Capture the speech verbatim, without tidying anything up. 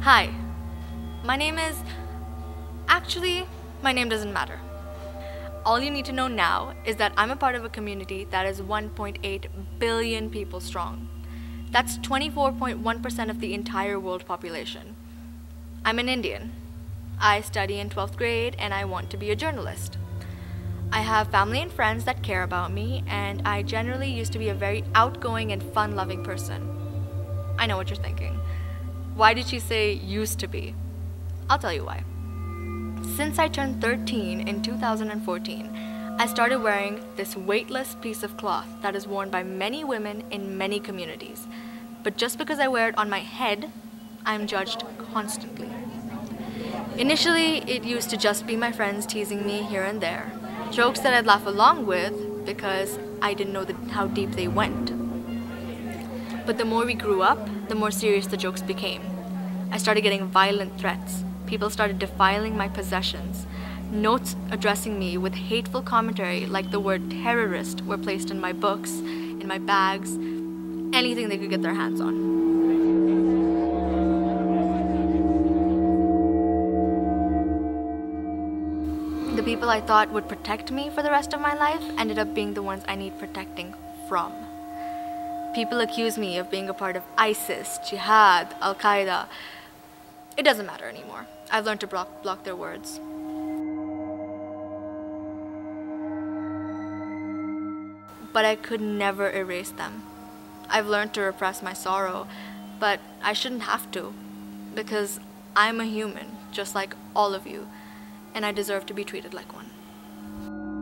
Hi, my name is... Actually, my name doesn't matter. All you need to know now is that I'm a part of a community that is one point eight billion people strong. That's twenty-four point one percent of the entire world population. I'm an Indian. I study in twelfth grade and I want to be a journalist. I have family and friends that care about me, and I generally used to be a very outgoing and fun-loving person. I know what you're thinking. Why did she say used to be? I'll tell you why. Since I turned thirteen in two thousand fourteen, I started wearing this weightless piece of cloth that is worn by many women in many communities. But just because I wear it on my head, I'm judged constantly. Initially, it used to just be my friends teasing me here and there, jokes that I'd laugh along with because I didn't know the, how deep they went. But the more we grew up, the more serious the jokes became. I started getting violent threats. People started defiling my possessions. Notes addressing me with hateful commentary like the word terrorist were placed in my books, in my bags, anything they could get their hands on. The people I thought would protect me for the rest of my life ended up being the ones I need protecting from. People accuse me of being a part of ISIS, Jihad, Al-Qaeda. It doesn't matter anymore. I've learned to block, block their words. But I could never erase them. I've learned to repress my sorrow, but I shouldn't have to, because I'm a human, just like all of you, and I deserve to be treated like one.